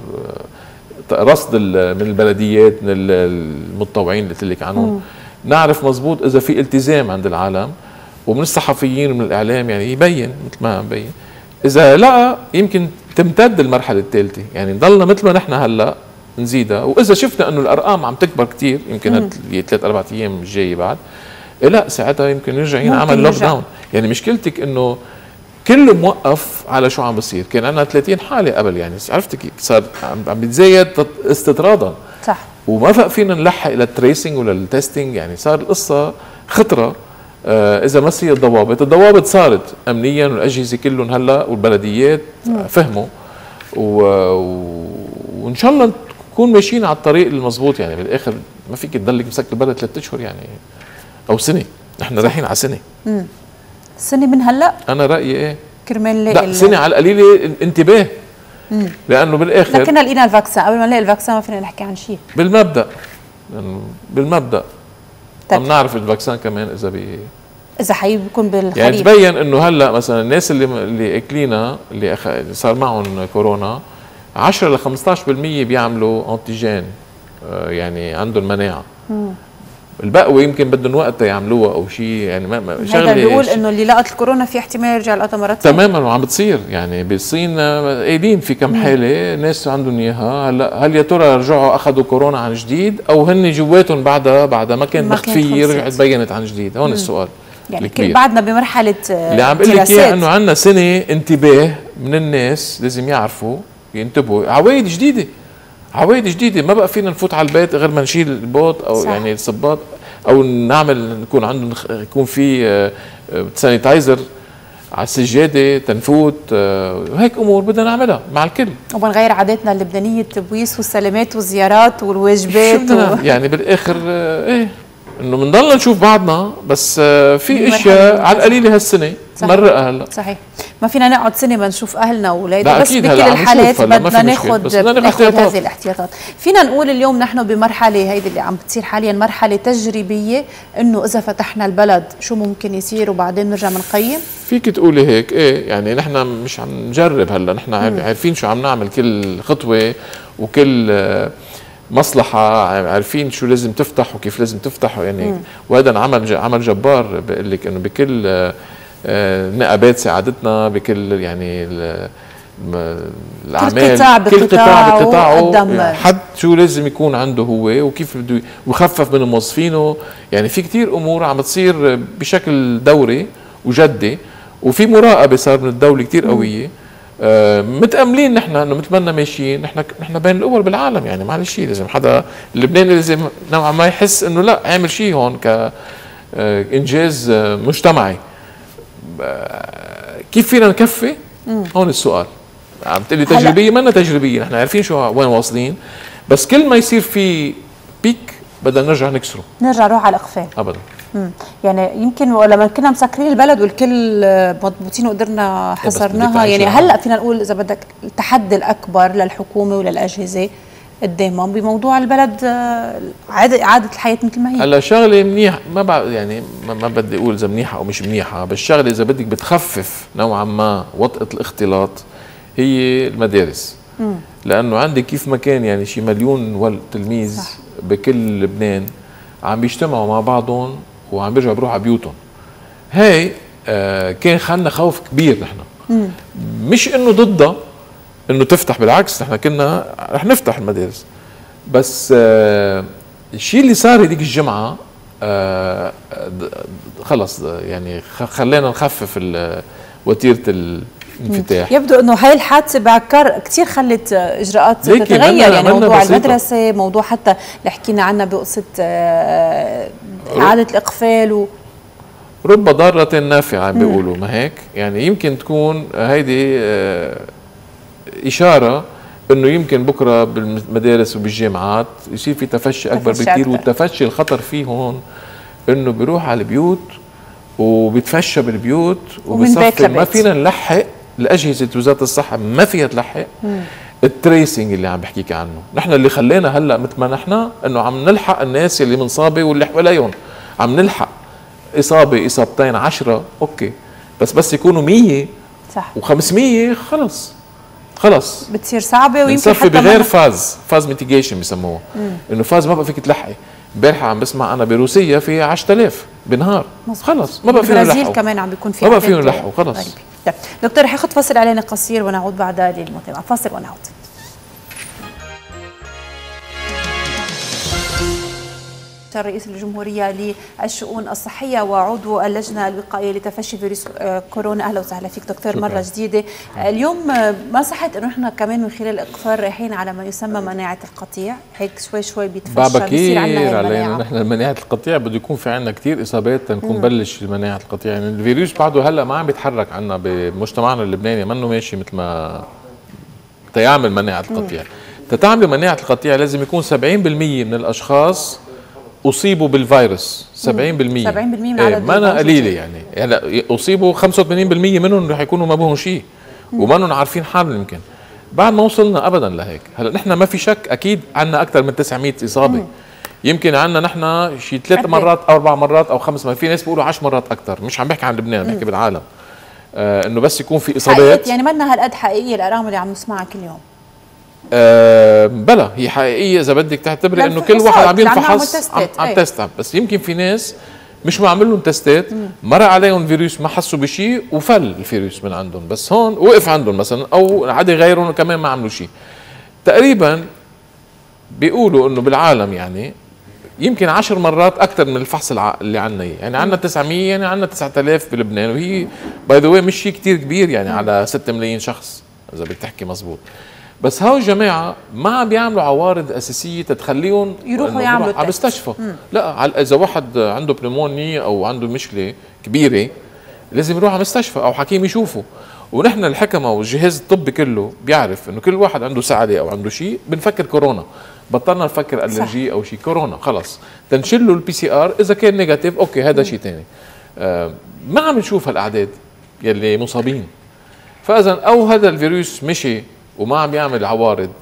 رصد من البلديات من المتطوعين اللي قلت لك عنهم. نعرف مزبوط اذا في التزام عند العالم ومن الصحفيين ومن الاعلام يعني يبين مثل ما عم بين. اذا لا يمكن تمتد المرحله الثالثه يعني نضلنا مثل ما نحن هلا نزيدها. واذا شفنا انه الارقام عم تكبر كثير يمكن ثلاث اربع ايام الجاي بعد لا ساعتها يمكن نرجع نعمل لوك داون. يعني مشكلتك انه كله موقف على شو عم بصير. كان عندنا ثلاثين حاله قبل يعني عرفتك صار عم بتزايد استطرادا. صح. وما فينا نلحق الى التريسنج ولا التستنج يعني. صار القصه خطره آه اذا ما صير ضوابط. الضوابط صارت امنيا والاجهزه كلهم هلا والبلديات فهموا و... وان شاء الله نكون ماشيين على الطريق المضبوط. يعني بالاخر ما فيك تضلك مسك البلد ثلاث اشهر يعني او سنه، نحن رايحين على سنه. امم سنه من هلا؟ انا رايي ايه كرمال لا سنه على القليله انتباه. مم. لانه بالاخر لكن لقينا الفاكسين، قبل ما نلاقي الفاكسين ما فينا نحكي عن شيء بالمبدا. يعني بالمبدا طيب. عم نعرف الفاكسين كمان اذا بي اذا حيكون بالخريف. يعني تبين انه هلا مثلا الناس اللي اللي اكلينا اللي أخ... صار معهم كورونا عشرة ل خمسطعش بالمية بيعملوا انتيجين، آه يعني عندهم مناعه. مم. البقوه يمكن بدهم وقت يعملوها او شيء يعني ما, ما شغله بيقول انه اللي لقت الكورونا في احتمال يرجع لقطها مره ثانيه تماما وعم بتصير. يعني بالصين قايلين في كم حاله ناس عندهم اياها. هلا هل يا ترى رجعوا اخذوا كورونا عن جديد او هن جواتهم بعدها بعد ما كانت مخفيه رجعت بينت عن جديد؟ هون مم. السؤال يعني الكبير. بعدنا بمرحله اللي عم بقول لك اياه انه عندنا سنه انتباه من الناس، لازم يعرفوا ينتبهوا. عوايد جديده عوايد جديده ما بقى فينا نفوت على البيت غير ما نشيل البوط او صح. يعني الصباط او نعمل نكون عندهم يكون في سانيتايزر على السجاده تنفوت وهيك امور بدنا نعملها مع الكل. وبنغير عاداتنا اللبنانيه، التبويس والسلامات والزيارات والواجبات و... يعني بالاخر ايه انه بنضلنا نشوف بعضنا بس في اشياء على القليله هالسنه مرقها هلا. صحيح ما فينا نقعد سنه ما نشوف اهلنا واولادنا، بس بكل الحالات بدنا ناخذ ناخذ هذه الاحتياطات. فينا نقول اليوم نحن بمرحله هيدي اللي عم بتصير حاليا مرحله تجريبيه، انه اذا فتحنا البلد شو ممكن يصير وبعدين نرجع بنقيم. فيك تقولي هيك ايه يعني نحن مش عم نجرب هلا، نحن عارفين شو عم نعمل كل خطوه وكل مصلحة، عارفين شو لازم تفتح وكيف لازم تفتح يعني. مم. وهذا عمل عمل جبار بقول لك انه بكل نقابات سعادتنا بكل يعني الاعمال كل قطاع كل قطاع بقطاعه يعني حد شو لازم يكون عنده هو وكيف بده وخفف من موظفينه. يعني في كتير امور عم تصير بشكل دوري وجدي، وفي مراقبه صار من الدوله كتير قويه. آه متأملين نحن انه مثل ما ماشيين نحن نحن بين الاول بالعالم. يعني معلش لازم حدا اللبناني لازم نوعا ما يحس انه لا عامل شيء هون كانجاز آه مجتمعي. آه كيف فينا نكفي؟ مم. هون السؤال. عم تقلي تجريبيه ما تجريبيه، نحن عارفين شو وين واصلين، بس كل ما يصير في بيك بدنا نرجع نكسره، نرجع نروح على الاقفال ابدا. مم. يعني يمكن لما كنا مسكرين البلد والكل مضبوطين وقدرنا حصرناها، يعني هلا فينا نقول اذا بدك التحدي الاكبر للحكومه وللاجهزه قدامهم بموضوع البلد اعاده اعاده الحياه مثل ما هي. هلا شغله منيح ما بعد يعني ما بدي اقول اذا منيحه او مش منيحه، بس شغله اذا بدك بتخفف نوعا ما وطأة الاختلاط هي المدارس. مم. لانه عندك كيف ما كان يعني شي مليون ولد تلميذ صح. بكل لبنان عم بيجتمعوا مع بعضهم وعم بيرجعوا بيروحوا على بيوتهم. هي آه كان خلنا خوف كبير نحن. مم. مش انه ضدها انه تفتح، بالعكس نحن كنا رح نفتح المدارس، بس آه الشيء اللي صار هذيك الجمعه آه خلص يعني خلينا نخفف وتيره الانفتاح. يبدو انه هاي الحادثه بعكر كثير خلت اجراءات تتغير، يعني موضوع بسيطة. المدرسه، موضوع حتى اللي حكينا عنها بقصه اعاده الاقفال و رب ضاره نافعه بيقولوا ما هيك. يعني يمكن تكون هيدي اشاره انه يمكن بكره بالمدارس وبالجامعات يصير في تفشي اكبر بكثير، والتفشي الخطر فيه هون انه بيروح على البيوت وبيتفشى بالبيوت وبصفي ما فينا نلحق. الاجهزه وزاره الصحه ما فيها تلحق. مم. التريسنج اللي عم بحكيك عنه نحن اللي خلينا هلا مثل ما نحن انه عم نلحق الناس اللي منصابه واللي حواليهم، عم نلحق اصابه اصابتين عشرة اوكي، بس بس يكونوا مية صح وخمسمية خلص خلص بتصير صعبه. ويمكن بنصفي بغير فاز فاز ميتيجيشن بسموه، انه فاز ما بقى فيك تلحقي. امبارحه عم بسمع انا بروسيا في عشرة آلاف بنهار خلص ما بقى فينا نلحقوا. البرازيل كمان عم بيكون في ما بقى فينا نلحقوا خلص. دكتور رح ياخذ فاصل علينا قصير ونعود بعدها للمتابعه. فاصل ونعود. رئيس الجمهورية للشؤون الصحية وعضو اللجنة الوقائية لتفشي فيروس كورونا. أهلا وسهلا فيك دكتور شكرا. مرة جديدة. اليوم ما صحت أنه إحنا كمان من خلال الإقفال رايحين على ما يسمى مناعة القطيع، هيك شوي شوي بيتفشى بيصير عندنا علينا نحن مناعة القطيع بده يكون في عندنا كثير إصابات تنكون بلش مناعة القطيع، يعني الفيروس بعده هلا ما عم بيتحرك عنا بمجتمعنا اللبناني، منه ماشي مثل ما تيعمل مناعة القطيع. تتعمل مناعة القطيع لازم يكون سبعين بالمئة من الأشخاص أصيبوا بالفيروس، سبعين بالمئة سبعين بالمئة من عدد ما أنا قليلة يعني، هلا أصيبوا خمسة وثمانين بالمئة منهم رح يكونوا ما بهم شيء ومنهم عارفين حالهم يمكن. بعد ما وصلنا أبدا لهيك، هلا نحن ما في شك أكيد عندنا أكثر من تسعمئة إصابة، مم. يمكن عندنا نحن شي ثلاث مرات أو أربع مرات أو خمس مرات، في ناس بيقولوا عشر مرات أكثر، مش عم بحكي عن لبنان، بحكي بالعالم. آه إنه بس يكون في إصابات يعني ما لنا هالقد حقيقية الأرقام اللي عم نسمعها كل يوم. أه بلا هي حقيقيه اذا بدك تعتبري انه كل واحد عم ينفحص عم, عم تست، بس يمكن في ناس مش معمل لهم تستات، مر عليهم فيروس ما حسوا بشيء وفل الفيروس من عندهم، بس هون وقف عندهم مثلا او عادي غيرهم كمان ما عملوا شيء. تقريبا بيقولوا انه بالعالم يعني يمكن عشر مرات اكثر من الفحص اللي عندنا، يعني عندنا تسعمئة، يعني عندنا تسعة آلاف بلبنان، وهي باي ذا واي مش شيء كثير كبير يعني على ستة ملايين شخص اذا بدك تحكي مزبوط. بس هاو الجماعه ما عم بيعملوا عوارض اساسيه تتخليهم يروحوا يعملوا على مستشفى. لا، اذا واحد عنده بنمونيا او عنده مشكله كبيره لازم يروح على مستشفى او حكيم يشوفه. ونحن الحكمه والجهاز الطبي كله بيعرف انه كل واحد عنده سعله او عنده شيء بنفكر كورونا، بطلنا نفكر الرجي او شيء، كورونا خلص تنشل له البي سي ار، اذا كان نيجاتيف اوكي هذا شيء ثاني. آه ما عم نشوف هالاعداد يلي مصابين، فاذا او هذا الفيروس مشي وما عم يعمل عوارض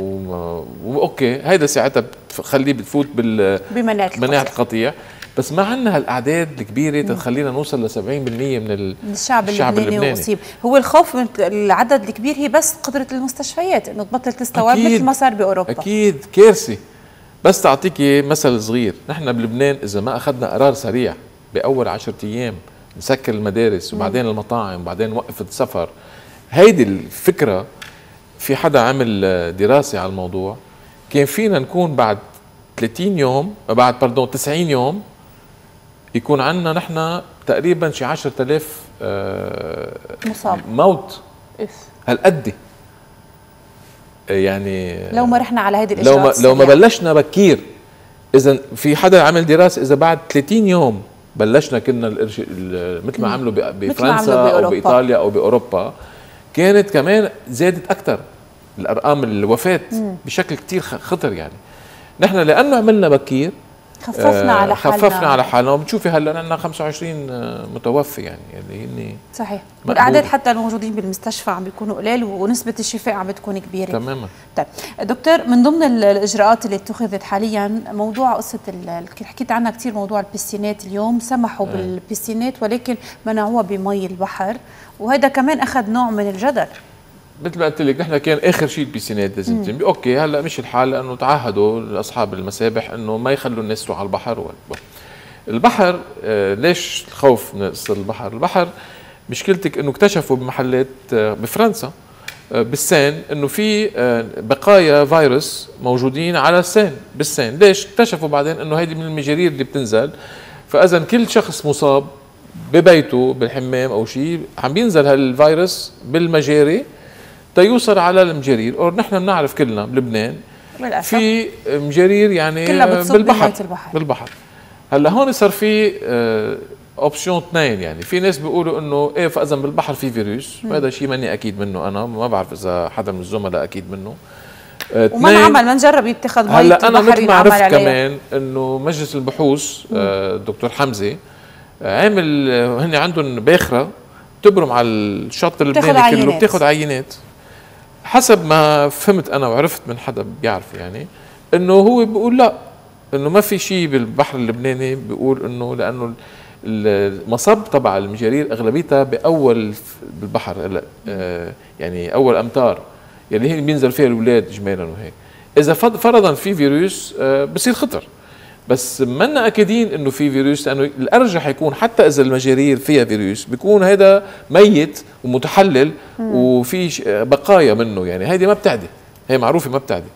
واوكي هيدا ساعتها بخليه بتفوت بالمناعة القطيع، بس ما عندنا هالاعداد الكبيره تخلينا نوصل ل سبعين بالمئة من الشعب, الشعب اللبناني مصيب. هو الخوف من العدد الكبير هي بس قدره المستشفيات انه تبطل تستوعب مثل ما صار باوروبا. اكيد كارثه. بس تعطيكي مثل صغير، نحن بلبنان اذا ما اخذنا قرار سريع باول عشرة ايام نسكر المدارس وبعدين المطاعم وبعدين نوقف السفر، هيدي الفكره في حدا عمل دراسة على الموضوع، كان فينا نكون بعد ثلاثين يوم بعد باردون تسعين يوم يكون عندنا نحن تقريبا شي عشرة آلاف مصاب موت. هالقد يعني لو ما رحنا على هيدي الاجراءات، لو ما لو ما بلشنا بكير. اذا في حدا عمل دراسة اذا بعد ثلاثين يوم بلشنا كنا الارش مثل ما عملوا بفرنسا او بايطاليا او باوروبا، كانت كمان زادت اكثر الارقام الوفاه بشكل كثير خطر. يعني نحن لانه عملنا بكير خففنا آه على حالنا خففنا على حالنا وبتشوفي هلا عندنا خمسة وعشرين متوفي، يعني اللي هن صحيح، والاعداد حتى الموجودين بالمستشفى عم بيكونوا قليل ونسبه الشفاء عم بتكون كبيره تماما. طيب دكتور، من ضمن الاجراءات اللي اتخذت حاليا موضوع قصه حكيت عنها كثير، موضوع البيسينات. اليوم سمحوا آه. بالبيسينات ولكن منعوها بمي البحر، وهذا كمان اخذ نوع من الجدل. مثل ما قلت لك نحن كان اخر شيء البيسينات لازم تنبي، اوكي هلا مش الحال لانه تعهدوا اصحاب المسابح انه ما يخلوا الناس تروح على البحر. ولا البحر آه ليش الخوف من قصه البحر؟ البحر مشكلتك انه اكتشفوا بمحلات آه بفرنسا آه بالسين انه في آه بقايا فيروس موجودين على السين بالسين. ليش؟ اكتشفوا بعدين انه هيدي من المجارير اللي بتنزل، فاذا كل شخص مصاب ببيته بالحمام او شيء عم بينزل هالفيروس بالمجاري تيوصل على المجارير. اور نحن بنعرف كلنا بلبنان في مجارير يعني بالبحر البحر. بالبحر هلا هون صار في اوبشن اثنين، يعني في ناس بيقولوا انه ايه فاذا بالبحر في فيروس، وهذا شيء ماني اكيد منه، انا ما بعرف اذا حدا من الزملاء اكيد منه. وما عمل ما نجرب يتخذ ميه هلا انا مثل ما عرفت كمان انه مجلس البحوث الدكتور حمزه عامل، هن عندهم باخره تبرم على الشط اللبناني كله، بتاخذ عينات. حسب ما فهمت انا وعرفت من حدا بيعرف يعني انه هو بيقول لا، انه ما في شيء بالبحر اللبناني، بيقول انه لانه المصب تبع المجارير اغلبيتها باول بالبحر آه يعني اول امتار يلي هي بينزل فيها الاولاد اجمالا وهيك. اذا فرضا في فيروس آه بصير خطر، بس منا اكيدين انه في فيروس، لانه الارجح يكون حتى اذا المجارير فيها فيروس بيكون هذا ميت ومتحلل مم. وفي بقايا منه، يعني هيدي ما بتعدي، هي معروفه ما بتعدي.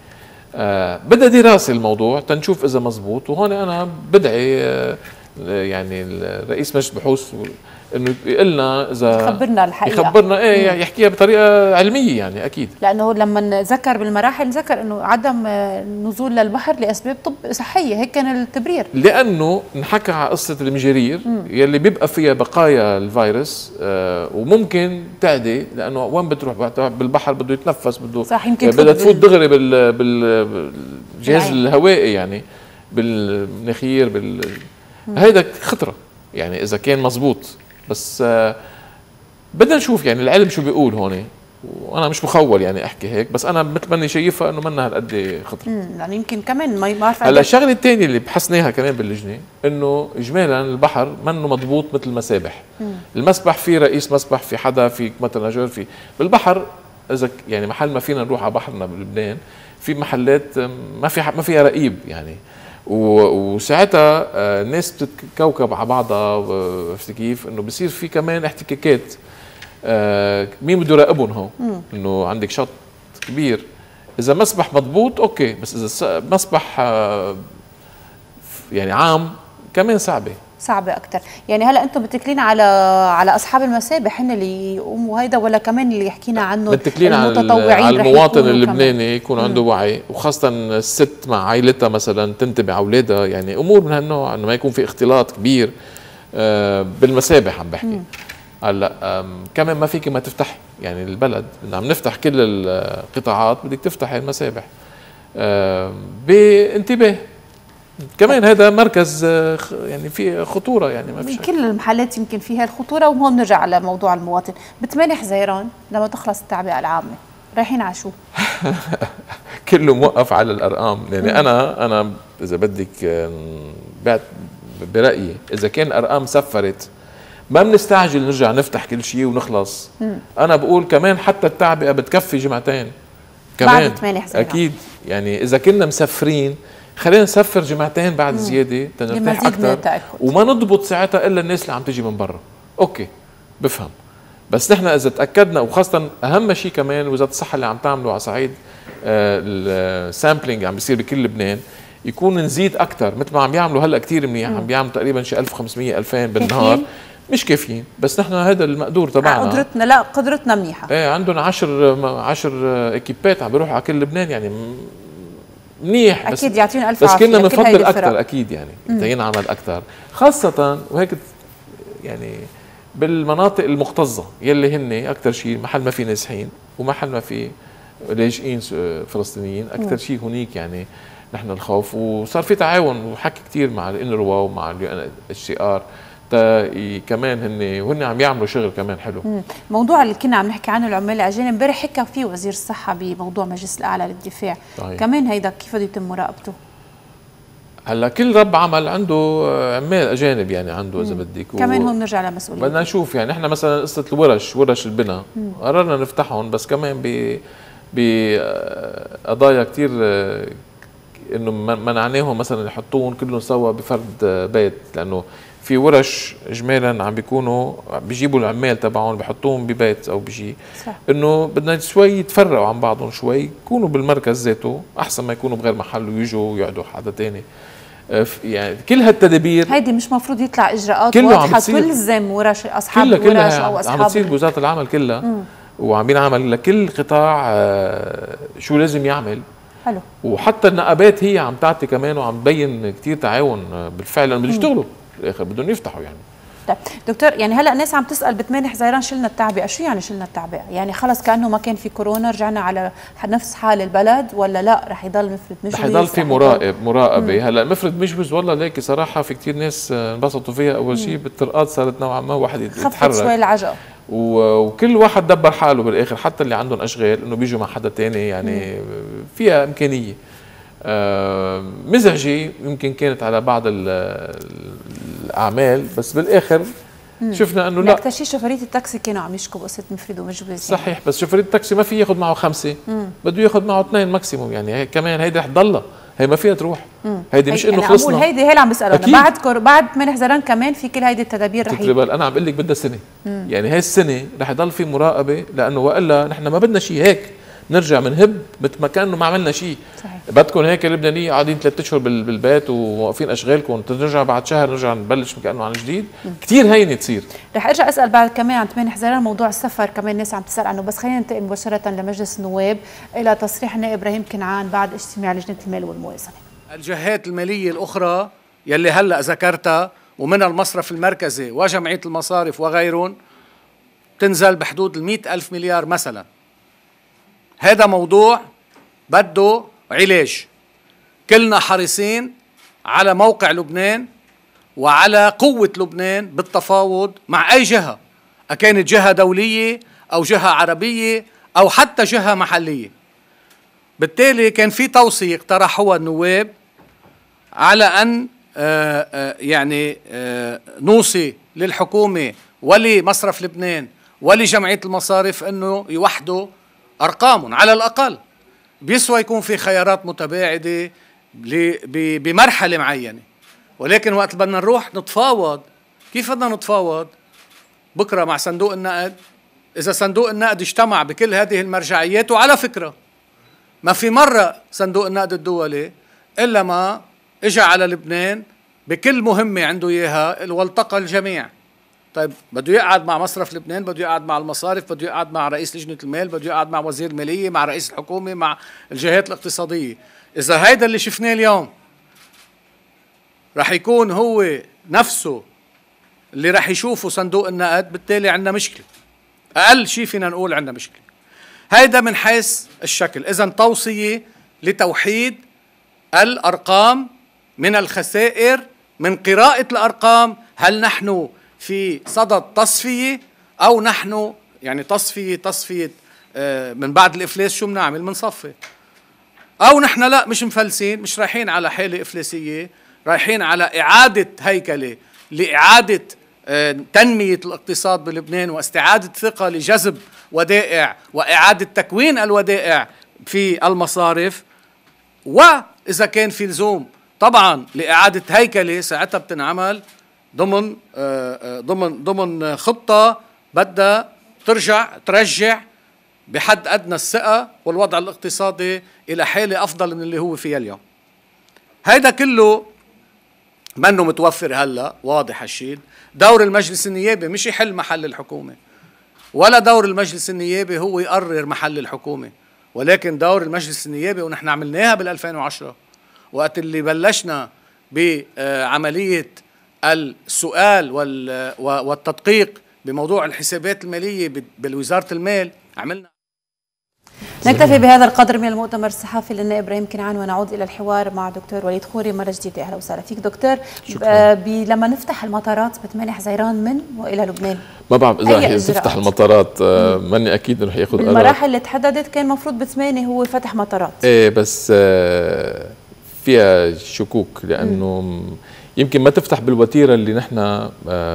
آه بدها دراسه الموضوع تنشوف اذا مزبوط. وهون انا بدعي آه يعني الرئيس مجلس البحوث انه يقول لنا اذا يخبرنا الحقيقه، يخبرنا ايه مم. يحكيها بطريقه علميه يعني اكيد. لانه لما ذكر بالمراحل ذكر انه عدم نزول للبحر لاسباب طب صحيه، هيك كان التبرير. لانه انحكى على قصه المجارير مم. يلي بيبقى فيها بقايا الفيروس آه وممكن تعدي، لانه وين بتروح بالبحر بده يتنفس، بده صح، يمكن بدها تفوت دغري بال بالجهاز الهوائي يعني بالمناخير بال هيدا خطره يعني اذا كان مزبوط. بس آه بدنا نشوف يعني العلم شو بيقول هون، وانا مش مخول يعني احكي هيك، بس انا مثل ماني شايفها انه منا هالقد خطره. يعني يمكن كمان ما بعرف. هلا الشغله الثانيه اللي بحثناها كمان باللجنه انه اجمالا البحر منه مضبوط مثل المسابح. مم. المسبح في رئيس مسبح، في حدا، في مثلا نجار، في بالبحر اذا يعني محل ما فينا نروح على بحرنا بلبنان في محلات ما في ما فيها رقيب يعني، وساعتها الناس بتتكوكب على بعضها. عرفت كيف؟ انه بصير في كمان احتكاكات. آه مين بده يراقبهم هون؟ انه عندك شط كبير، اذا مسبح مضبوط اوكي، بس اذا مسبح آه يعني عام كمان صعبه صعبه اكثر. يعني هلا انتم متكلين على على اصحاب المسابح هن اللي يقوموا هيدا، ولا كمان اللي يحكينا عنه متكلين المتطوعين على المواطن اللبناني يكون عنده وعي، وخاصه الست مع عائلتها مثلا تنتبه على اولادها، يعني امور من هالنوع انه ما يكون في اختلاط كبير آه بالمسابح. عم بحكي هلا كمان ما فيك ما تفتح يعني البلد، عم نفتح كل القطاعات بدك تفتح المسابح بانتباه كمان. هذا مركز يعني في خطوره يعني ما فيش كل المحلات يمكن فيها الخطوره. وهون نرجع على موضوع المواطن. ب ثمانية حزيران لما تخلص التعبئه العامه رايحين على شو؟ كله موقف على الارقام يعني. مم. انا انا اذا بدك بعت برايي اذا كان الارقام سفرت ما بنستعجل نرجع نفتح كل شيء ونخلص. مم. انا بقول كمان حتى التعبئه بتكفي جمعتين كمان بعد ثمانية حزيران اكيد. يعني اذا كنا مسفرين خلينا نسفر جمعتين بعد مم. زياده تنرتاح اكثر، وما نضبط ساعتها الا الناس اللي عم تجي من برا. اوكي بفهم، بس نحن اذا تاكدنا، وخاصه اهم شيء كمان وزاره الصحه اللي عم تعمله على صعيد السامبلينج عم بيصير بكل لبنان، يكون نزيد اكثر مثل ما عم يعملوا هلا كثير منيح. عم بيعملوا تقريبا شي ألف وخمسمية ألفين بالنهار. مش كافيين، بس نحن هذا المقدور تبعنا. قدرتنا لا قدرتنا منيحه. ايه عندهم عشر عشر اكيبات عم بيروحوا على كل لبنان يعني منيح. بس اكيد يعطينا الف بس كنا بنفضل اكثر اكيد يعني ينعمل اكثر، خاصه وهيك يعني بالمناطق المكتظه يلي هن اكثر شيء محل ما في نازحين ومحل ما في لاجئين فلسطينيين اكثر شيء هنيك يعني نحن الخوف. وصار في تعاون وحكي كثير مع الانروا ومع الاتش سي ار كمان هن وهن عم يعملوا شغل كمان حلو. مم. موضوع اللي كنا عم نحكي عنه العمال الاجانب امبارح حكى فيه وزير الصحه بموضوع مجلس الاعلى للدفاع. طيب. كمان هيدا كيف بده يتم مراقبته؟ هلا كل رب عمل عنده عمال اجانب يعني عنده اذا بدك، كمان هون نرجع لمسؤوليه. بدنا نشوف يعني احنا مثلا قصه الورش ورش البناء قررنا نفتحهم، بس كمان ب بقضايا كثير انه منعناهم مثلا يحطوهم كلهم سوا بفرد بيت، لانه في ورش اجمالا عم بيكونوا بيجيبوا العمال تبعهم بحطوهم ببيت او بشيء، انه بدنا شوي يتفرقوا عن بعضهم شوي، يكونوا بالمركز ذاته احسن ما يكونوا بغير محل ويجوا ويقعدوا حدا ثاني. يعني كل هالتدابير هيدي مش مفروض يطلع اجراءات واضحه تلزم ورش اصحاب كلها الورش كلها او اصحاب عم بتصير بوزاره العمل كلها. مم. وعم ينعمل لكل قطاع شو لازم يعمل. حلو. وحتى النقابات هي عم تعطي كمان وعم تبين كثير تعاون بالفعل، لانه بدهم يشتغلوا بالاخر بدهم يفتحوا يعني. طيب دكتور، يعني هلا الناس عم تسال ب ثمانية حزيران شلنا التعبئه، شو يعني شلنا التعبئه؟ يعني خلص كانه ما كان في كورونا رجعنا على نفس حال البلد، ولا لا رح يضل مفرد مجوز؟ رح يضل في مراقب مراقبه. هلا مفرد مجوز والله ليكي صراحه في كثير ناس انبسطوا فيها. اول شيء بالطرقات صارت نوعا ما واحد يتحرك، خفت شوي العجقه، وكل واحد دبر حاله بالاخر، حتى اللي عندهم اشغال انه بيجوا مع حدا ثاني يعني. مم. فيها امكانيه آه مزعجه يمكن كانت على بعض الاعمال، بس بالاخر مم. شفنا انه لا. اكثر شيء شوفيريه التاكسي كانوا عم يشكوا بقصه مفرد ومجوز. صحيح، بس شوفيريه التاكسي ما في ياخذ معه خمسه، مم. بده ياخذ معه اثنين ماكسيموم يعني. هي كمان هيدي رح تضلها، هي ما فيها تروح. مم. هيدي مش انه خلصنا. هيدي هي اللي عم بسالوا انا بعد كور بعد ثمانية حزيران كمان في كل هيدي التدابير رح تتربل. انا عم بقول لك بدها سنه. مم. يعني هاي السنه رح يضل في مراقبه، لانه والا نحن ما بدنا شيء هيك نرجع منهب مثل ما كانه ما عملنا شيء. بدكم هيك اللبنانيه قاعدين ثلاث اشهر بالبيت وواقفين اشغالكم، ترجع بعد شهر نرجع نبلش كانه عن جديد. كثير هينه تصير. رح ارجع اسال بعد كمان عن ثمانية حزيران موضوع السفر، كمان الناس عم تسال عنه، بس خلينا ننتقل مباشره لمجلس النواب الى تصريح النائب ابراهيم كنعان بعد اجتماع لجنه المال والموازنه. الجهات الماليه الاخرى يلي هلا ذكرتها ومن المصرف المركزي وجمعيه المصارف وغيرهم تنزل بحدود المئة ألف مليار مثلا. هذا موضوع بده علاج. كلنا حريصين على موقع لبنان وعلى قوة لبنان بالتفاوض مع أي جهة، أكانت جهة دولية أو جهة عربية أو حتى جهة محلية. بالتالي كان في توصية اقترحوها النواب على أن آآ آآ يعني آآ نوصي للحكومة ولمصرف لبنان ولجمعية المصارف أنه يوحدوا أرقامهم على الأقل، بيسوى يكون في خيارات متباعدة بمرحلة معينة. ولكن وقت بدنا نروح نتفاوض، كيف بدنا نتفاوض؟ بكرة مع صندوق النقد، إذا صندوق النقد اجتمع بكل هذه المرجعيات، وعلى فكرة ما في مرة صندوق النقد الدولي إلا ما إجا على لبنان بكل مهمة عنده إياها والتقى الجميع. طيب بده يقعد مع مصرف لبنان، بده يقعد مع المصارف، بده يقعد مع رئيس لجنة المال، بده يقعد مع وزير المالية، مع رئيس الحكومة، مع الجهات الاقتصادية. إذا هيدا اللي شفناه اليوم رح يكون هو نفسه اللي رح يشوفه صندوق النقد، بالتالي عندنا مشكلة. أقل شيء فينا نقول عندنا مشكلة. هيدا من حيث الشكل. إذن توصية لتوحيد الأرقام من الخسائر، من قراءة الأرقام. هل نحن في صدد تصفية أو نحن يعني تصفية تصفية آه من بعد الإفلاس شو بنعمل؟ بنصفي. أو نحن لا، مش مفلسين، مش رايحين على حالة إفلاسية، رايحين على إعادة هيكلة لإعادة آه تنمية الاقتصاد بلبنان واستعادة ثقة لجذب ودائع وإعادة تكوين الودائع في المصارف. وإذا كان في لزوم طبعا لإعادة هيكلة ساعتها بتنعمل ضمن ضمن ضمن خطة بدها ترجع ترجع بحد أدنى الثقة والوضع الاقتصادي إلى حالة أفضل من اللي هو فيها اليوم. هيدا كله منه متوفر هلا، واضح هالشيء. دور المجلس النيابي مش يحل محل الحكومة، ولا دور المجلس النيابي هو يقرر محل الحكومة، ولكن دور المجلس النيابي، ونحن عملناها بالألفين وعشرة وقت اللي بلشنا بعملية السؤال والتدقيق بموضوع الحسابات المالية بالوزارة المال. عملنا. نكتفي بهذا القدر من المؤتمر الصحفي للنائب ابراهيم كنعان ونعود الى الحوار مع دكتور وليد خوري مرة جديدة. اهلا وسهلا فيك دكتور. لما نفتح المطارات بثمانية حزيران من والى لبنان، ما بعرف اذا رح تفتح المطارات، ماني اكيد انه رح ياخذ قرار. المراحل اللي تحددت كان المفروض بثمانية هو فتح مطارات. ايه بس فيها شكوك، لانه يمكن ما تفتح بالوتيره اللي نحن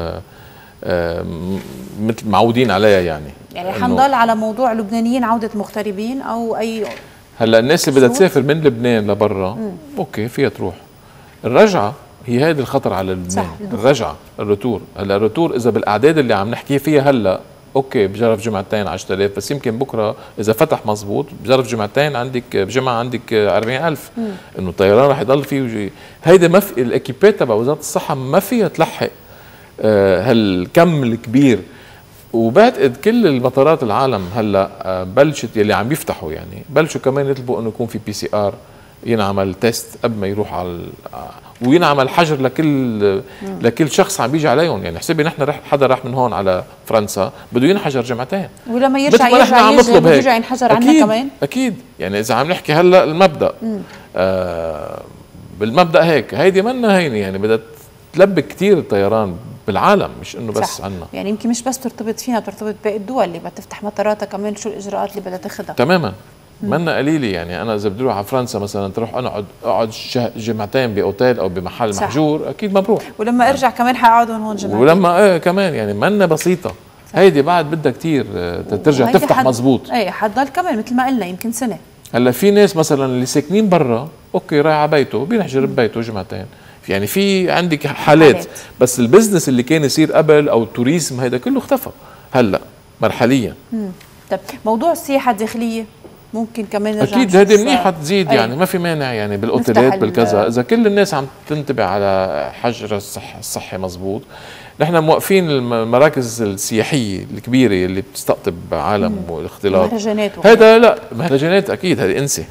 مثل معودين عليها. يعني يعني حنضل على موضوع لبنانيين عودة مغتربين أو أي. هلا الناس اللي بدها تسافر من لبنان لبرا أوكي فيها تروح. الرجعة هي هذا الخطر على لبنان. الرجعة الرتور. هلا الرتور إذا بالأعداد اللي عم نحكي فيها هلا أوكي بجرب جمعتين عشرة آلاف، بس يمكن بكرة إذا فتح مزبوط بجرب جمعتين عندك بجمعة عندك أربعين ألف. إنه الطيران رح يضل فيه وجي. هيدا ما في الإكيبات تبع وزارة الصحة ما فيها تلحق آه هالكم الكبير. وبعتقد كل المطارات العالم هلا بلشت يلي عم يفتحوا يعني بلشوا كمان يطلبوا انه يكون في بي سي ار ينعمل تيست قبل ما يروح على وينعمل حجر لكل مم. لكل شخص عم بيجي عليهم. يعني حسبي نحن رح حدا راح من هون على فرنسا بده ينحجر جمعتين، ولما يرجع يرجع يرجع, يرجع ينحجر عنا كمان. اكيد يعني اذا عم نحكي هلا المبدا آه بالمبدا هيك هيدي منا هينه يعني بدها تلبك كثير الطيران بالعالم، مش انه بس عنا. يعني يمكن مش بس ترتبط فينا، ترتبط باقي الدول اللي بدها تفتح مطاراتها كمان، شو الاجراءات اللي بدها تاخذها. تماما منا قليله. يعني انا اذا بدي اروح على فرنسا مثلا تروح انا اقعد اقعد جمعتين باوتيل او بمحل صح. محجور اكيد ما بروح، ولما ارجع كمان حقعد هون جمعتين، ولما ايه كمان يعني منا بسيطه صح. هيدي بعد بدها كثير ترجع تفتح حد... مزبوط. ايه حتضل كمان مثل ما قلنا يمكن سنه. هلا في ناس مثلا اللي ساكنين برا اوكي رايح على بيته بينحجر ببيته جمعتين. يعني في عندك حالات, حالات بس البزنس اللي كان يصير قبل او التوريزم هيدا كله اختفى هلا مرحليا. امم طيب موضوع السياحه الداخليه ممكن كمان نرجع اكيد هذه منيحه تزيد يعني أي. ما في مانع يعني بالاوتيلات بالكذا اذا كل الناس عم تنتبه على حجر الصح الصحي مزبوط. نحن موقفين المراكز السياحيه الكبيره اللي بتستقطب عالم والاختلاط مهرجانات هذا لا مهرجانات اكيد هذه انسي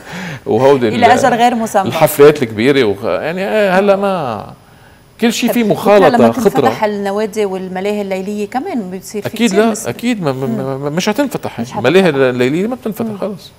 وهودي الى اجل غير مسمى الحفلات الكبيره وخ... يعني هلا ما كل شيء فيه مخالطه لما خطره. تنفتح النوادي والملاهي الليليه كمان بتصير في اكيد لا نسبة. اكيد ما ما مش هتنفتح الملاهي الليليه ما بتنفتح خلص.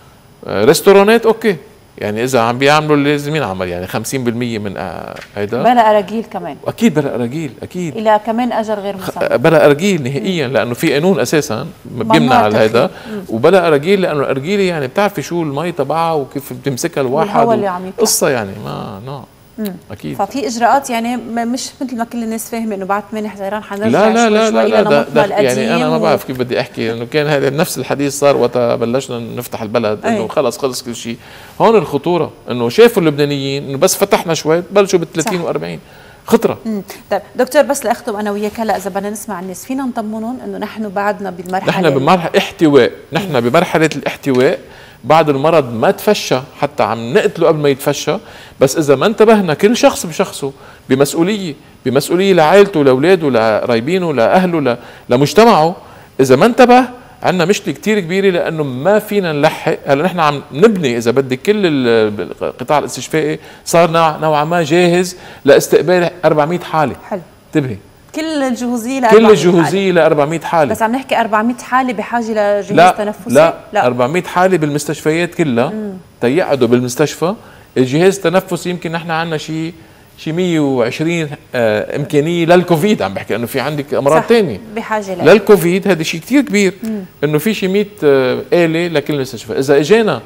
ريستورانات اوكي يعني اذا عم بيعملوا اللي لازم ينعمل يعني خمسين بالمية من هيدا بلا اراجيل كمان اكيد بلا اراجيل اكيد الى كمان اجل غير مسمى بلا اراجيل نهائيا لانه في قانون اساسا بيمنع على هيدا وبلا اراجيل لانه الارجيله يعني بتعرفي شو المي تبعها وكيف بتمسكها الواحد و... قصه يعني ما نو مم. اكيد ففي اجراءات يعني مش مثل ما كل الناس فاهمه انه بعد ثمانية حزيران حنرجع لا لا لا شوي لا, لا, لا يعني انا ما بعرف كيف بدي احكي انه كان هذا نفس الحديث صار وقت بلشنا نفتح البلد انه خلص خلص كل شيء. هون الخطوره انه شافوا اللبنانيين انه بس فتحنا شوي بلشوا بال ثلاثين وأربعين خطره. امم طيب دكتور بس لاختم انا وياك هلا اذا بدنا نسمع الناس فينا نطمنهم انه نحن بعدنا بالمرحله نحن بمرحله احتواء نحن بمرحله الاحتواء بعد المرض ما تفشى حتى عم نقتله قبل ما يتفشى. بس اذا ما انتبهنا كل شخص بشخصه بمسؤوليه بمسؤوليه لعائلته لاولاده لقرايبينه لاهله لمجتمعه اذا ما انتبه عندنا مشكله كثير كبيره لانه ما فينا نلحق. هلا نحن عم نبني اذا بدك كل القطاع الاستشفائي صار نوعا ما جاهز لاستقبال أربعمية حاله. حلو انتبهي كل الجهوزيه ل كل الجهوزيه ل أربعمية حاله بس عم نحكي أربعمية حاله بحاجه لجهاز لا تنفسي لا لا أربعمية حاله بالمستشفيات كلها تيقعدوا بالمستشفى. الجهاز التنفسي يمكن نحن عندنا شيء شي مية وعشرين آه امكانيه للكوفيد. عم بحكي انه في عندك امراض ثانيه بحاجه لها للكوفيد. هذا شيء كثير كبير مم. انه في شي مية آه آلة لكل مستشفى. اذا اجانا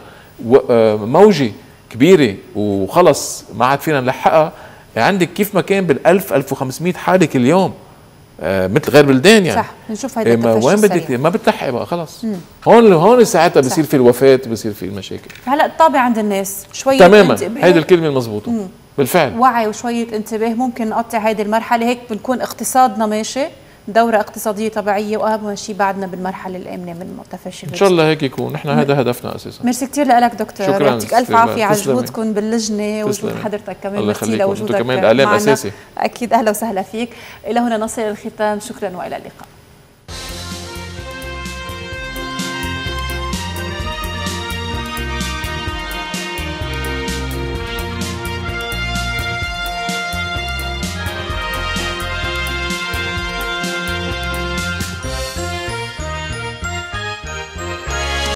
آه موجه كبيره وخلص ما عاد فينا نلحقها عندك كيف ما كان بالألف ألف وخمسمية حاله كل يوم آه مثل غير بلدان يعني صح نشوف هيدا التفشي وين بدك ما بتلحقي بقى خلص. مم. هون هون ساعتها بصير في الوفاه بصير في المشاكل. هلا الطابع عند الناس شويه تماما هيدي الكلمه المضبوطه بالفعل وعي وشويه انتباه ممكن نقطع هيدي المرحله هيك بنكون اقتصادنا ماشي دورة اقتصادية طبيعية وأهم شيء بعدنا بالمرحلة الآمنة من تفشي إن شاء الله هيك يكون. نحن هذا هدفنا أساسا. ميرسي كثير لك دكتور. شكرا يعطيك ألف عافية على جهودكم باللجنة وجود حضرتك كمان. الله يخليكم أنتم كمان إعلام أساسي. أكيد أهلا وسهلا فيك. إلى هنا نصل إلى الختام. شكرا وإلى اللقاء.